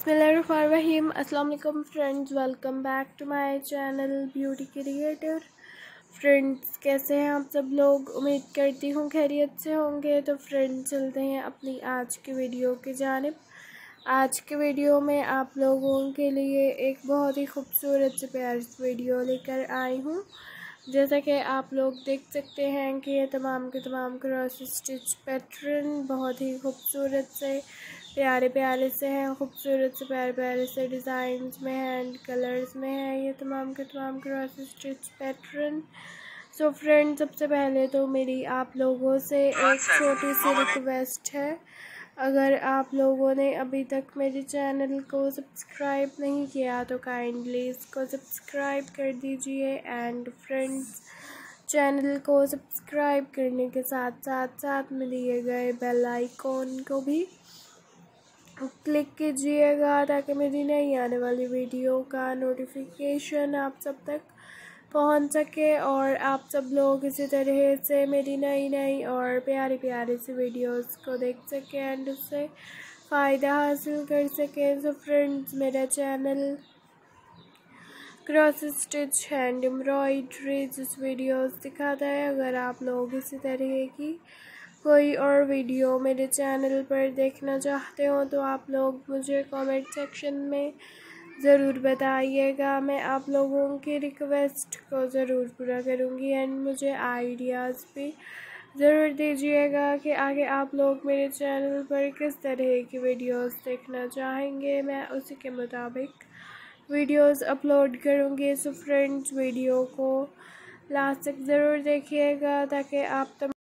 बिस्मिल्लाहिर्रहमानिर्रहीम। अस्सलाम वालेकुम friends, welcome back to my channel beauty creator. Friends, कैसे हैं आप सब लोग? उम्मीद करती हूँ खैरियत से होंगे। तो फ्रेंड्स, चलते हैं अपनी आज की वीडियो की जानिब। आज के वीडियो में आप लोगों के लिए एक बहुत ही खूबसूरत से प्यारी सी वीडियो लेकर आई हूँ। जैसा कि आप लोग देख सकते हैं कि ये तमाम के तमाम क्रॉस स्टिच पैटर्न बहुत ही खूबसूरत से प्यारे प्यारे से हैं, खूबसूरत से प्यारे प्यारे से डिज़ाइंस में हैं एंड कलर्स में हैं ये तमाम के तमाम cross stitch pattern. So friend, सबसे पहले तो मेरी आप लोगों से एक छोटी सी रिक्वेस्ट है। अगर आप लोगों ने अभी तक मेरे चैनल को सब्सक्राइब नहीं किया तो काइंडली इसको सब्सक्राइब कर दीजिए। एंड फ्रेंड्स, चैनल को सब्सक्राइब करने के साथ साथ में दिए गए बेल आइकॉन को भी क्लिक कीजिएगा ताकि मेरी नई आने वाली वीडियो का नोटिफिकेशन आप सब तक पहुंच सके और आप सब लोग इसी तरह से मेरी नई और प्यारी प्यारी सी वीडियोस को देख सकें एंड उससे फ़ायदा हासिल कर सकें। सो फ्रेंड्स, मेरा channel cross stitch hand embroidery जिस वीडियोस दिखाता है, अगर आप लोग इसी तरह की कोई और वीडियो मेरे चैनल पर देखना चाहते हो तो आप लोग मुझे कमेंट सेक्शन में ज़रूर बताइएगा। मैं आप लोगों की रिक्वेस्ट को ज़रूर पूरा करूँगी एंड मुझे आइडियाज़ भी ज़रूर दीजिएगा कि आगे आप लोग मेरे चैनल पर किस तरह की वीडियोस देखना चाहेंगे। मैं उसी के मुताबिक वीडियोस अपलोड करूँगी। सो फ्रेंड्स, वीडियो को लास्ट तक ज़रूर देखिएगा ताकि आप